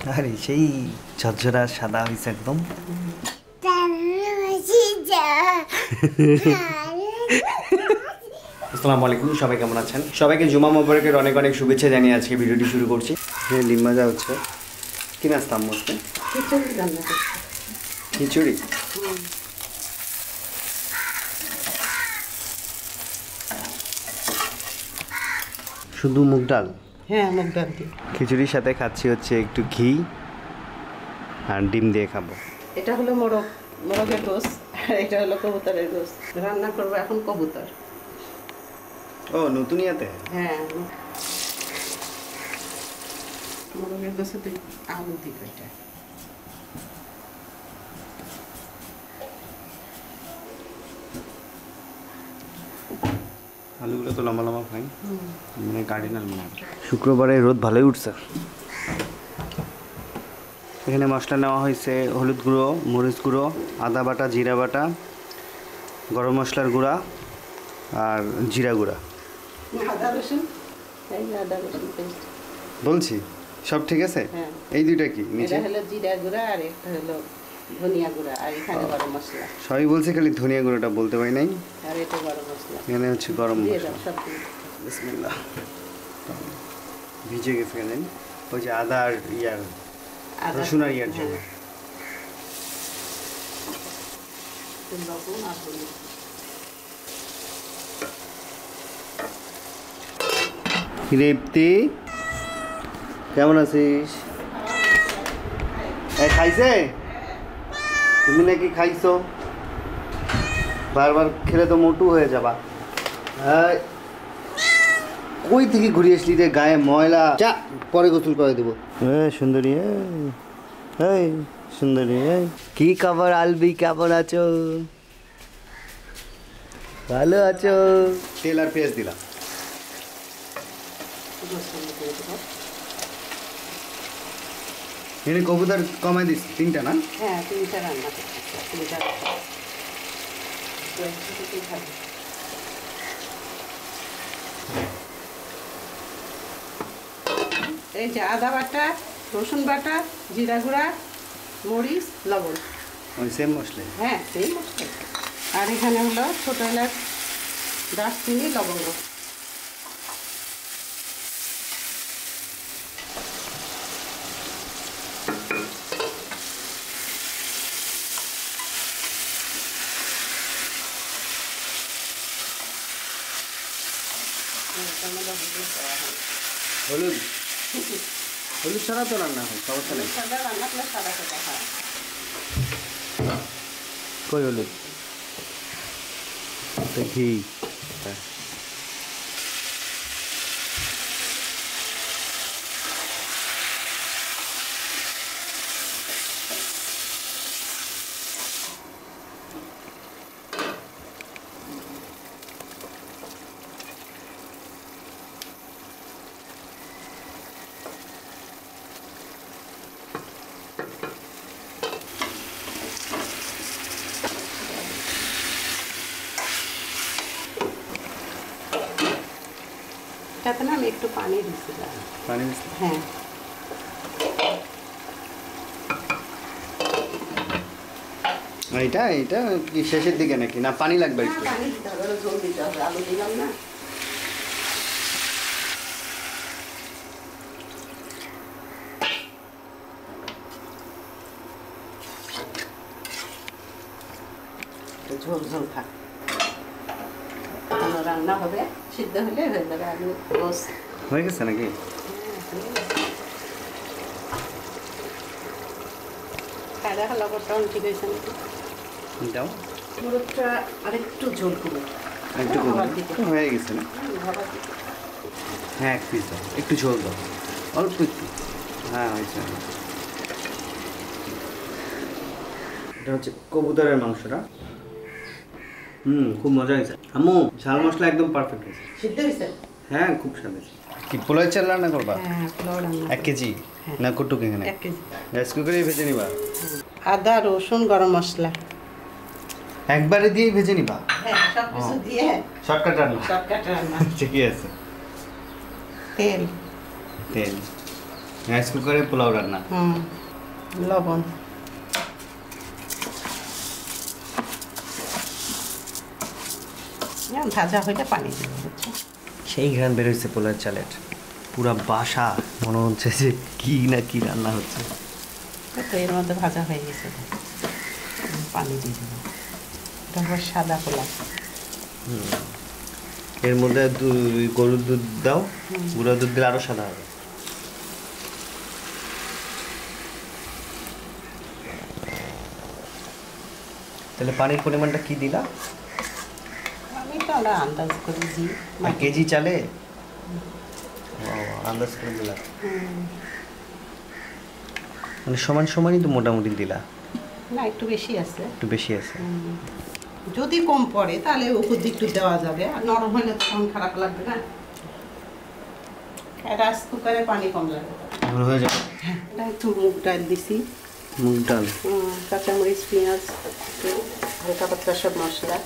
আরে সেই ঝরঝরা সাদা হয়েছে একদম। আসসালামু আলাইকুম, সবাই কেমন আছেন? সবাইকে জুমা মোবারকের অনেক অনেক শুভেচ্ছা জানিয়ে আজকে ভিডিওটি শুরু করছি। হ্যাঁ, ডিম ভাজা হচ্ছে। কি নাস্তা আম্মু আজকে? খিচুড়ি রান্না করছি। খিচুড়ি? শুধু মুগ ডাল? হ্যাঁ, মুগ ডাল দিয়ে। খিচুড়ির সাথে খাচ্ছি হচ্ছে একটু ঘি আর ডিম দিয়ে খাবো। এটা হলো মোরগের গোশত আর এটা হলো কবুতরের গোশত। রান্না করবো এখন কবুতর। ও, নতুন ইয়াতে? হ্যাঁ, মোরগের গোশতে আলু দিব। এটা আলুগুলো তো লম্বা লম্বা খাই, মানে কার্ডিনাল মনে হয়। শুক্রবারে রোদ ভালোই উঠছে। এখানে মশলা নেওয়া হয়েছে হলুদ গুঁড়ো, মরিচ গুঁড়ো, আদা বাটা, জিরা বাটা, গরম মশলার গুঁড়া আর জিরা গুঁড়া। আদা রসুন, এই আদা রসুন পেস্ট বলছি সব ঠিক আছে? হ্যাঁ। এই দুইটা কি নিচে? এটা হলো জিরা গুঁড়া আর একটা হলো ধনিয়া গুঁড়া আর এখানে গরম মশলা। সবই বলছি, খালি ধনিয়া গুঁড়োটা বলতে পারি নাই। আর এটা গরম মশলা। এখানে হচ্ছে গরম দিয়ে মশলা। দাও সব দিয়ে। বিসমিল্লাহ। ভিজে গেছে জানেন, ওই যে আদা আর ইয়ার রসুন আর ইয়ার জন্য। লবণ আর হলুদ। রেপ্তি, কেমন আছিস? খাইছে? তুমি নাকি খাইছো? বারবার খেলে তো মোটু হয়ে যাবা। কই থেকে ঘুরে আসলি রে? গায়ে ময়লা, যা পরে গোসল করে দেবো। সুন্দরী, এই সুন্দরী, কি খবর আলবি, কেমন আছো? ভালো আছো? তেল আর পেঁয়াজ দিলাম। এনে কবুতর কমাই দিস, তিনটা না? হ্যাঁ, তিনটা রান্না করছি। তিনটা খাবে। এই যে আদা বাটা, রসুন বাটা, জিরা গুঁড়া, মরিচ, লবণ। ওই সেম মশলাই? হ্যাঁ, সেই মশলা। আর এখানে হলো ছোটো এলাচ, দারচিনি, লবঙ্গ। হলুদ? হলুদ ছাড়া তো রান্না হয়, সমস্যা নেই। রান্না করলে সাদা সাদা হয়। কই হলুদ? ঘি। তাতে না আমি একটু পানি দিচ্ছিলাম। পানি? হ্যাঁ। এইটা এইটা কি শেষের দিকে নাকি, না পানি লাগবে একটু? পানি দিতে হবে, ঝোল দিতে হবে, আলু দিলাম না। ঝোল ঝোল থাক, রান্না হবে, সিদ্ধ হলে হয়ে যাবে আলু রোজ। হয়ে গেছে নাকি? খাইলে লবণটা ঠিক হয়েছে নাকি? দাও। মুরগটা আরেকটু ঝোল করবো। একটু হয়ে গেছে না? হ্যাঁ, এক পিস দাও, একটু ঝোল দাও, অল্প একটু। হ্যাঁ, হয়েছে। এটা হচ্ছে কবুতরের মাংসটা। খুব মজা হয়েছে আম্মু। ঝাল মশলা একদম পারফেক্ট হয়েছে। সিদ্ধ হয়েছে? হ্যাঁ, খুব স্বাদ হয়েছে। কি পোলাও চাল রান্না করবা? হ্যাঁ, পোলাও রান্না। 1 কেজি না কটুক? এখানে 1 কেজি। রাইস কুকারে ভেজে নিবা? আদা, রসুন, গরম মশলা একবারে দিয়ে ভেজে নিবা? হ্যাঁ, সব কিছু দিয়ে শর্টকাট রান্না। শর্টকাট রান্না। ঠিকই আছে। তেল। তেল রাইস কুকারে পোলাও রান্না। লবণ ভাজা হইলে পানি দিব, বুঝছো? সেই ঘ্রাণ বের হয়েছে পোলার চালের, পুরা বাসা মনে হচ্ছে যে কি না কি রান্না হচ্ছে। তো এর মধ্যে ভাজা হয়ে গেছে, পানি দিয়ে দিব। এটা হলো সাদা পোলাও। এর মধ্যে গরুর দুধ দাও, গুঁড়া দুধ দিলে আরো সাদা হবে। তাহলে পানির পরিমাণটা কি দিলা? আমি তো আমরা আন্দাজ করে দিই। কেজি চালে আন্দাজ করে দিলা, মানে সমান সমানই তো মোটামুটি দিলা? না, একটু বেশি আছে। একটু বেশি আছে। যদি কম পড়ে তাহলে উপর দিক একটু দেওয়া যাবে, আর নরম হলে তখন খারাপ লাগবে না। রাইস কুকারে পানি কম লাগবে, হয়ে যাবে। হ্যাঁ, এটা একটু মুগ ডাল দিছি, মুগ ডাল, কাঁচামরিচ, পেঁয়াজ, হালকা পাতলা সব মশলা।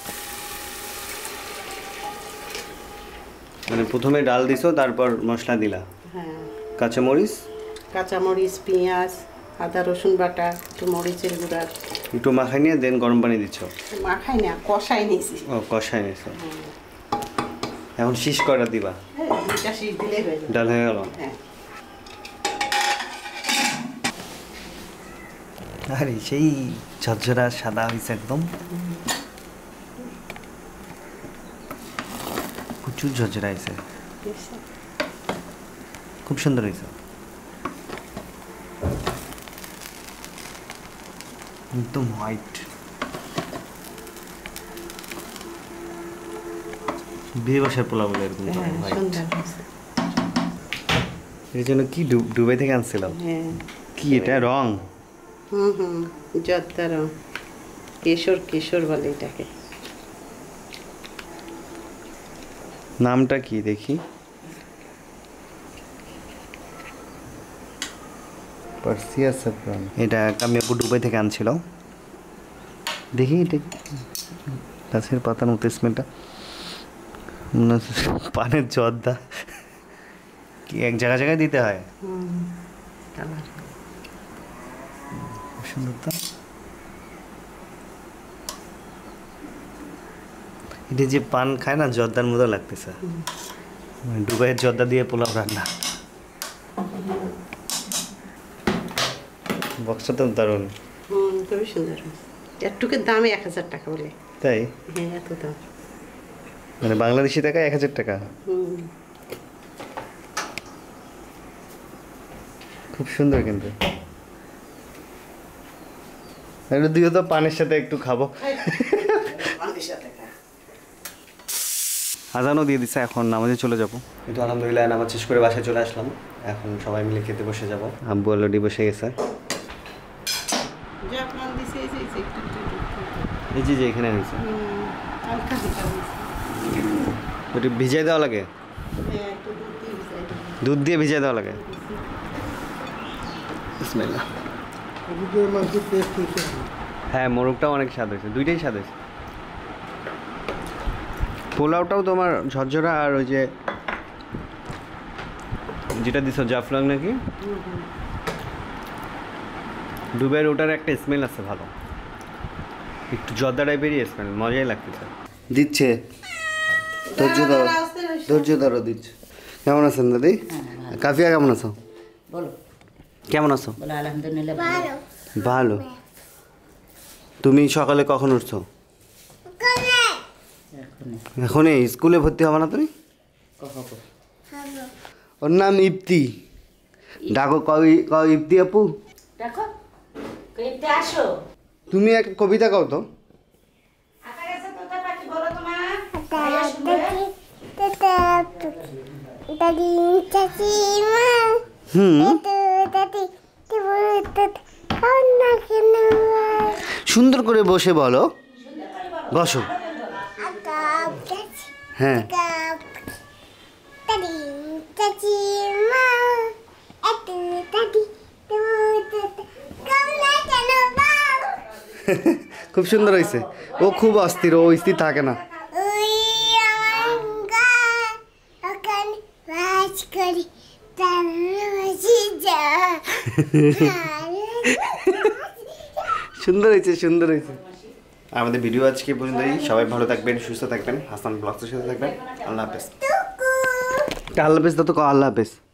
মানে প্রথমে ডাল দিছো, তারপর মশলা দিলা? হ্যাঁ, কাঁচামরিচ, পেঁয়াজ, আদা রসুন বাটা, একটু মরিচের গুঁড়া, একটু মাখাই নিয়ে দেন গরম পানি দিচ্ছ? মাখাই না, কষাই নিয়েছি। ও, কষাই নিয়েছো। এখন শীষ কয়টা দিবা? দুইটা শীষ দিলেই হয়ে যাবে। ডাল হয়ে গেল? হ্যাঁ। আরে সেই ঝরঝরা সাদা হয়েছে একদম, প্রচুর ঝরঝরা হয়েছে, খুব সুন্দর হয়েছে, একদম হোয়াইট। বিয়ে বাসার পোলাও বলে এরকম হোয়াইট। এর জন্য কি দুবাই থেকে আনছিলাম? কি এটা রং? জর্দা রং, কেশর বলে এটাকে। নামটা কি দেখি? Persia saffron. এটা আমি আপু দুবাই থেকে আনছিল। দেখি এটা গাছের পাতার মতো স্মেলটা, মনে হচ্ছে পানের জর্দা। কি এক জায়গায় দিতে হয়? সুন্দর তো। এটা যে পান খায় না, জর্দার মতো লাগতেছে। দুবাইয়ের জর্দা দিয়ে পোলাও রান্না। বক্সটা তো দারুণ। খুবই সুন্দর। একটুকের দামে 1000 টাকা বলে। তাই? হ্যাঁ, এত দাম। মানে বাংলাদেশি টাকা 1000 টাকা? খুব সুন্দর কিন্তু। এটা দিও তো, পানের সাথে একটু খাবো। আজানও দিয়ে দিচ্ছে, এখন নামাজে চলে যাবো। কিন্তু আলহামদুলিল্লাহ নামাজ শেষ করে বাসায় চলে আসলাম। এখন সবাই মিলে খেতে বসে যাবো। আব্বু অলরেডি বসে গেছে। এই যে এখানে নিয়েছে, ওটা ভিজিয়ে দেওয়া লাগে? দুধ দিয়ে ভিজিয়ে দেওয়া লাগে? বিসমিল্লাহ। হ্যাঁ, মোরগটাও অনেক স্বাদ হয়েছে, দুইটাই স্বাদ হয়েছে। পোলাওটাও তোমার ঝরঝরা, আর ওই যে যেটা দিছো জাফরান নাকি, ডুবের ওটার একটা স্মেল আছে ভালো, একটু জর্দা টাইপেরই স্মেল, মজাই লাগতেছে। দিচ্ছে, ধৈর্য ধরো দিচ্ছে। কেমন আছেন দাদি? কাফিয়া কেমন আছো? বলো, কেমন আছো? আলহামদুলিল্লাহ ভালো। তুমি সকালে কখন উঠছো? এখনই? স্কুলে ভর্তি হবে না তুমি? ওর নাম ইপ্তি। ডাকো, কও ইপ্তি আপু। তুমি এক কবিতা কও তো। সুন্দর করে বসে বলো, বসো। হ্যাঁ, খুব সুন্দর হয়েছে। ও খুব অস্থির, ও স্থির থাকে না। সুন্দর হয়েছে, সুন্দর হয়েছে। আমাদের ভিডিও আজকে পর্যন্তই। সবাই ভালো থাকবেন, সুস্থ থাকবেন, হাসান ব্লগসের সাথে থাকবেন। আল্লাহ হাফেজ। আল্লাহ হাফেজ, তো আল্লাহ হাফেজ।